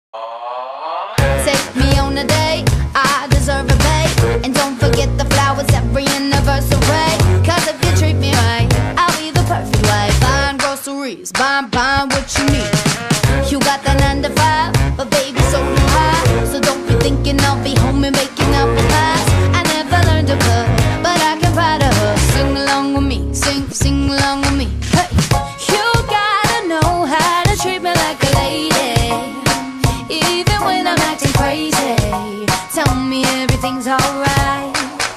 Take me on a date, I deserve a bait. And don't forget the flowers every anniversary. Cause if you treat me right, I'll be the perfect wife. Buying groceries, buying what you need. You got that 9 to 5, but baby so do I. So don't be thinking I'll be home and making apple pies. I never learned to cook, but I can ride a hook. Sing along with me, sing along with me. Hey, you gotta know how to treat me like a lady, even when I'm acting crazy. Tell me everything's alright.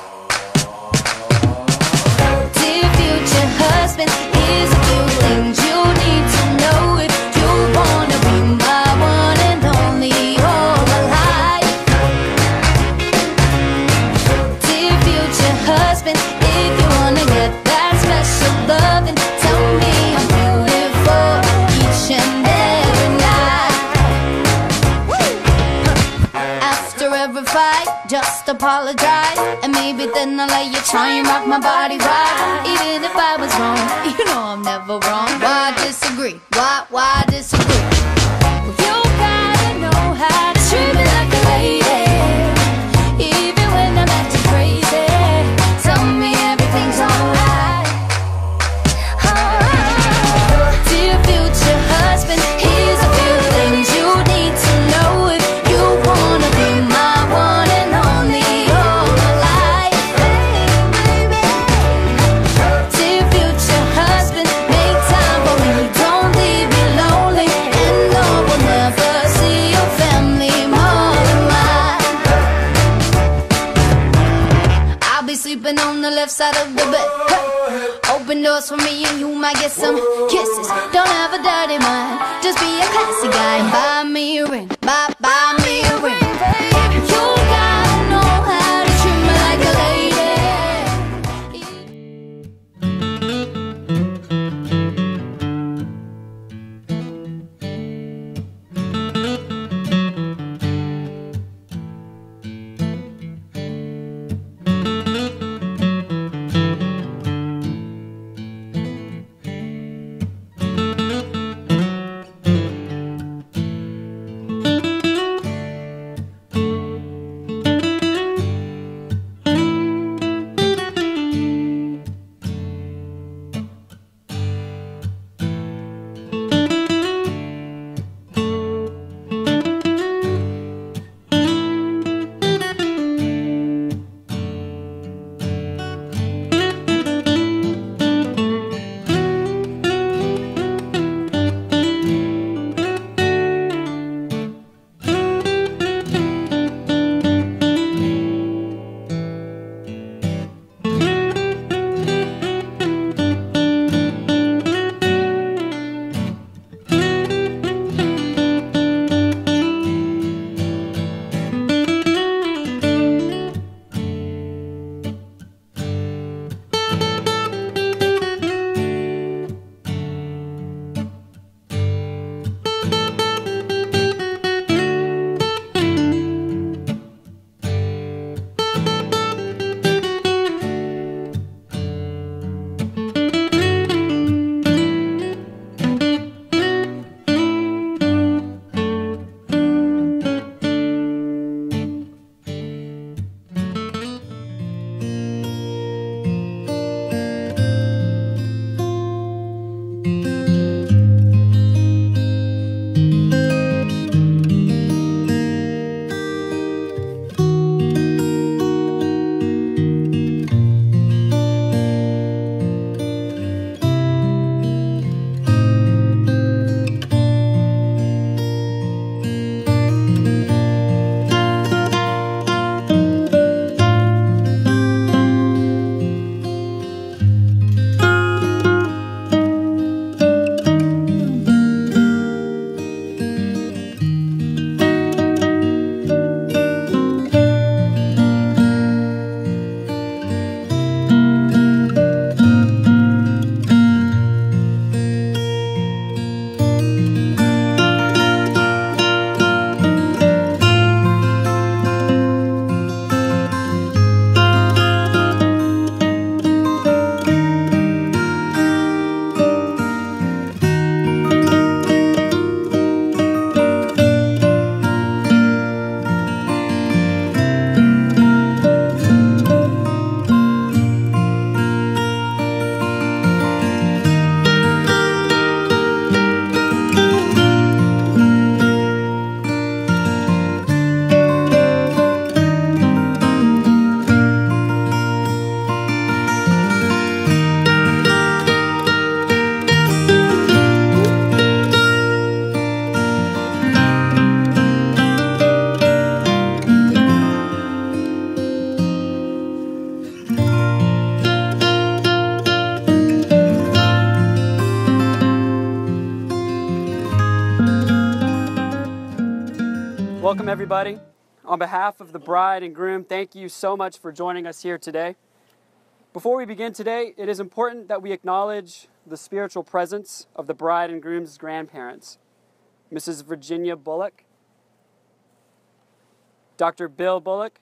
Dear future husband, here's a few things you need to know if you wanna be my one and only all my life. Dear future husband, if you wanna get that special loving, tell me I'm beautiful each and every night. After every fight, just apologize, and maybe then I'll let you try and rock my body right. Even if I was wrong, you know I'm never wrong. Why disagree? Why disagree? Well, you gotta know how to treat me like a lady, even when I'm acting crazy. Tell me everything's alright. Dear future husband, here's a few things you need to know if you wanna be my one and only all my life. Dear future husband, make time for me, don't leave me lonely, and no one never see your family more than mine. I'll be sleeping on the left side of the bed. Hey. Open doors for me and you might get some kisses. Don't have a dirty mind, just be a classy guy and buy me a ring, buy me a ring. You gotta know how to treat me like a lady. Welcome, everybody. On behalf of the bride and groom, thank you so much for joining us here today. Before we begin today, it is important that we acknowledge the spiritual presence of the bride and groom's grandparents, Mrs. Virginia Bullock, Dr. Bill Bullock,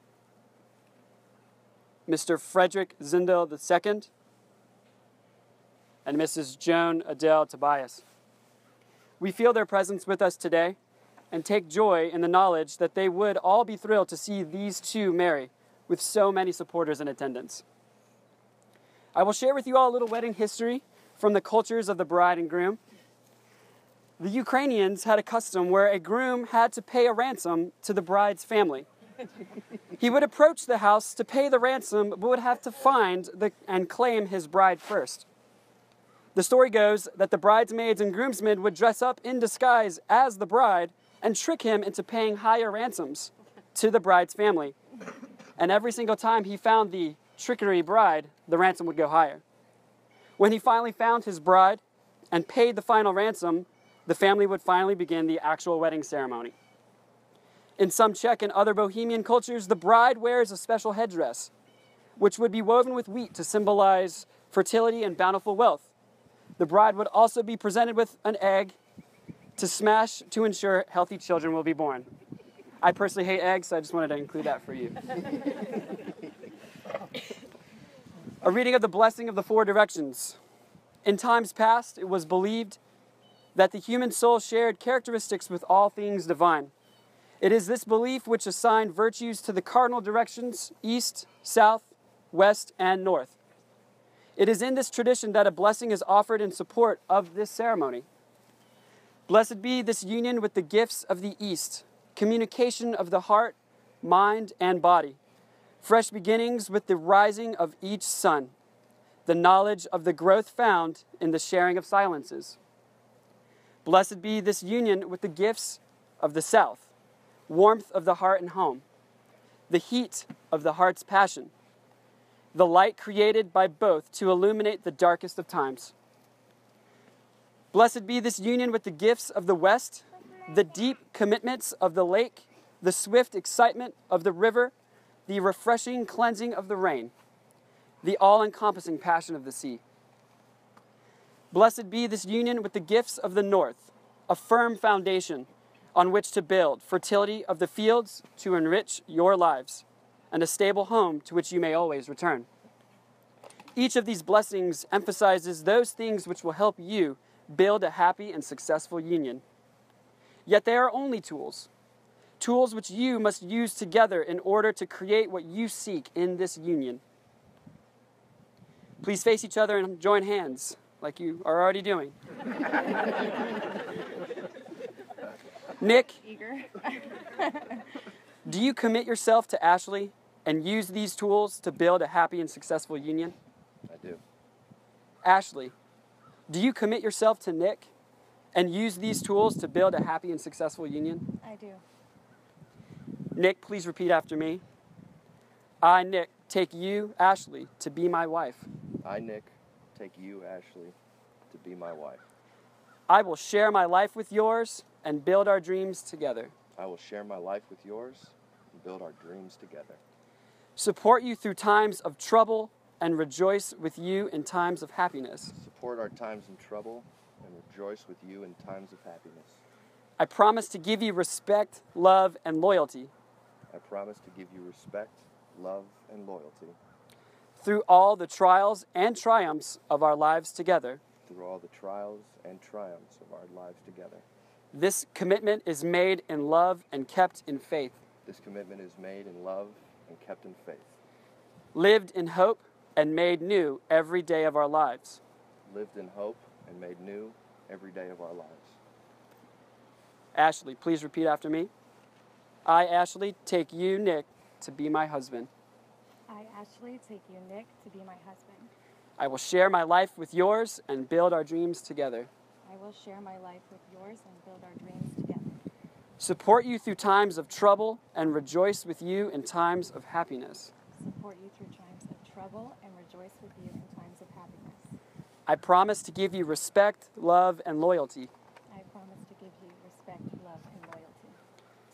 Mr. Frederick Zindel II, and Mrs. Joan Adele Tobias. We feel their presence with us today and take joy in the knowledge that they would all be thrilled to see these two marry with so many supporters in attendance. I will share with you all a little wedding history from the cultures of the bride and groom. The Ukrainians had a custom where a groom had to pay a ransom to the bride's family. He would approach the house to pay the ransom, but would have to find and claim his bride first. The story goes that the bridesmaids and groomsmen would dress up in disguise as the bride and trick him into paying higher ransoms to the bride's family. And every single time he found the trickery bride, the ransom would go higher. When he finally found his bride and paid the final ransom, the family would finally begin the actual wedding ceremony. In some Czech and other Bohemian cultures, the bride wears a special headdress, which would be woven with wheat to symbolize fertility and bountiful wealth. The bride would also be presented with an egg to smash to ensure healthy children will be born. I personally hate eggs, so I just wanted to include that for you. A reading of the blessing of the four directions. In times past, it was believed that the human soul shared characteristics with all things divine. It is this belief which assigned virtues to the cardinal directions, east, south, west, and north. It is in this tradition that a blessing is offered in support of this ceremony. Blessed be this union with the gifts of the east, communication of the heart, mind, and body, fresh beginnings with the rising of each sun, the knowledge of the growth found in the sharing of silences. Blessed be this union with the gifts of the south, warmth of the heart and home, the heat of the heart's passion, the light created by both to illuminate the darkest of times. Blessed be this union with the gifts of the west, the deep commitments of the lake, the swift excitement of the river, the refreshing cleansing of the rain, the all-encompassing passion of the sea. Blessed be this union with the gifts of the north, a firm foundation on which to build, fertility of the fields to enrich your lives, and a stable home to which you may always return. Each of these blessings emphasizes those things which will help you build a happy and successful union. Yet they are only tools which you must use together in order to create what you seek in this union. Please face each other and join hands like you are already doing. Nick, eager. Do you commit yourself to Ashley and use these tools to build a happy and successful union? I do. Ashley, do you commit yourself to Nick and use these tools to build a happy and successful union? I do. Nick, please repeat after me. I, Nick, take you, Ashley, to be my wife. I, Nick, take you, Ashley, to be my wife. I will share my life with yours and build our dreams together. I will share my life with yours and build our dreams together. Support you through times of trouble and rejoice with you in times of happiness. Support our times in trouble and rejoice with you in times of happiness. I promise to give you respect, love, and loyalty. I promise to give you respect, love, and loyalty. Through all the trials and triumphs of our lives together. Through all the trials and triumphs of our lives together. This commitment is made in love and kept in faith. This commitment is made in love and kept in faith. Lived in hope and made new every day of our lives. Lived in hope and made new every day of our lives. Ashley, please repeat after me. I, Ashley, take you, Nick, to be my husband. I, Ashley, take you, Nick, to be my husband. I will share my life with yours and build our dreams together. I will share my life with yours and build our dreams together. Support you through times of trouble and rejoice with you in times of happiness. Support you through times of trouble and rejoice with you in times of happiness. I promise to give you respect, love, and loyalty. I promise to give you respect, love, and loyalty.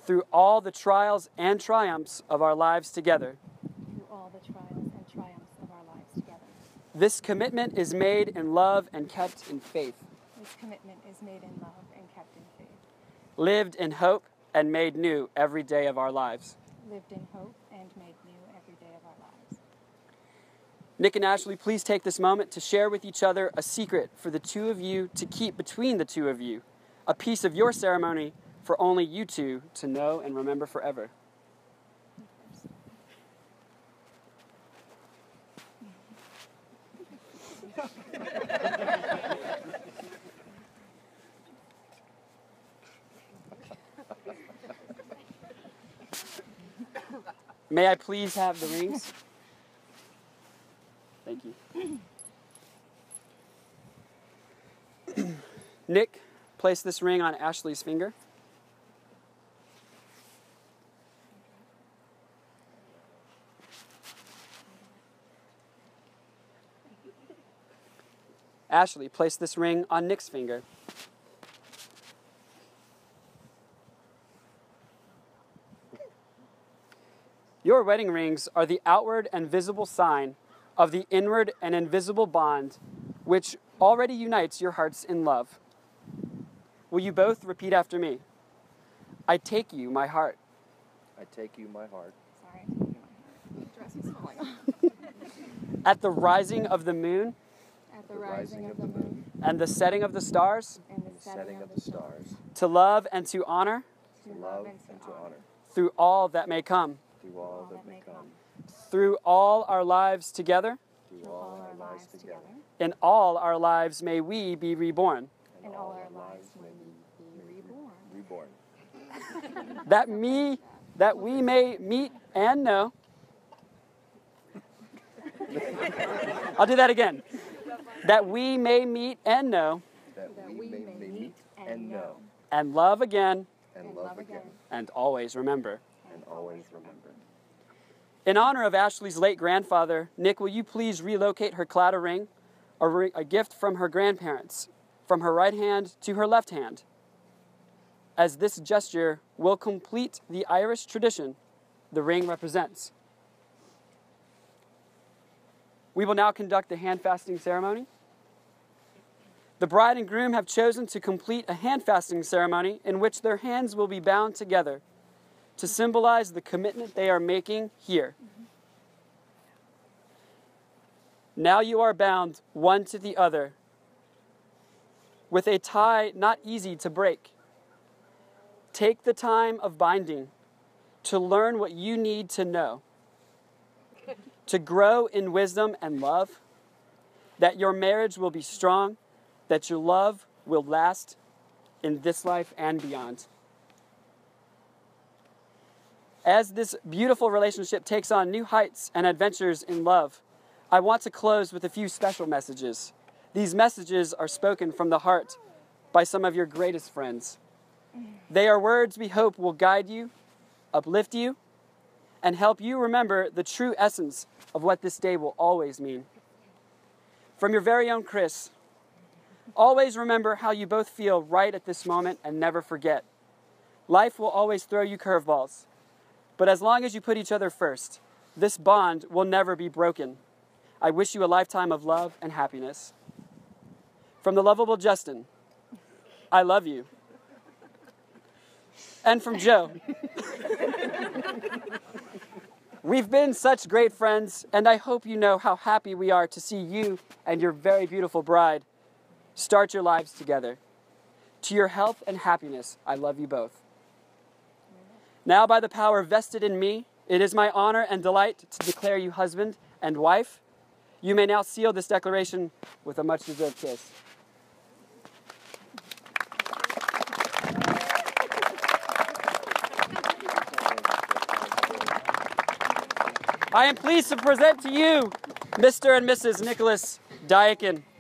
through all the trials and triumphs of our lives together. through all the trials and triumphs of our lives together. This commitment is made in love and kept in faith, This commitment is made in love and kept in faith, lived in hope and made new every day of our lives. lived in hope and made new every day of our lives. Nick and Ashley, please take this moment to share with each other a secret for the two of you to keep between the two of you, a piece of your ceremony for only you two to know and remember forever. May I please have the rings? Thank you. Nick, place this ring on Ashley's finger. Ashley, place this ring on Nick's finger. Your wedding rings are the outward and visible sign of the inward and invisible bond which already unites your hearts in love. Will you both repeat after me? I take you, my heart. I take you, my heart. Sorry, I took my dress is falling off. At the rising of the moon At the rising of the moon and the setting of the stars, and The setting of the stars. to love and to honor To love and to honor. through all that may come. Through all that may come. Through all our lives together, Through all our lives together. in all our lives may we be reborn. and all our lives may be reborn. Reborn. That we may meet and know. I'll do that again. That we may meet and know That we may meet and know. and love again And love again. and always remember. And always remember. In honor of Ashley's late grandfather, Nick, will you please relocate her Claddagh ring, a gift from her grandparents, from her right hand to her left hand, as this gesture will complete the Irish tradition the ring represents. We will now conduct the hand fasting ceremony. The bride and groom have chosen to complete a hand fasting ceremony in which their hands will be bound together to symbolize the commitment they are making here. Now you are bound one to the other with a tie not easy to break. Take the time of binding to learn what you need to know, to grow in wisdom and love, that your marriage will be strong, that your love will last in this life and beyond. As this beautiful relationship takes on new heights and adventures in love, I want to close with a few special messages. These messages are spoken from the heart by some of your greatest friends. They are words we hope will guide you, uplift you, and help you remember the true essence of what this day will always mean. From your very own Chris, always remember how you both feel right at this moment and never forget. Life will always throw you curveballs, but as long as you put each other first, this bond will never be broken. I wish you a lifetime of love and happiness. From the lovable Justin, I love you. And from Joe, we've been such great friends, and I hope you know how happy we are to see you and your very beautiful bride start your lives together. To your health and happiness, I love you both. Now, by the power vested in me, it is my honor and delight to declare you husband and wife. You may now seal this declaration with a much-deserved kiss. I am pleased to present to you Mr. and Mrs. Nicholas Dyakin.